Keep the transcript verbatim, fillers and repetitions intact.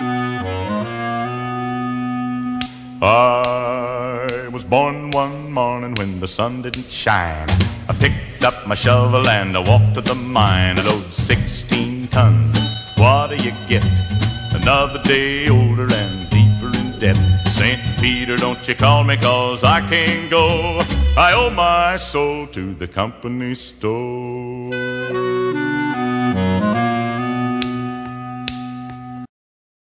I was born one morning when the sun didn't shine. I picked up my shovel and I walked to the mine. I load sixteen tons. What do you get? Another day older and deeper in debt. Saint Peter, don't you call me, 'cause I can't go. I owe my soul to the company store.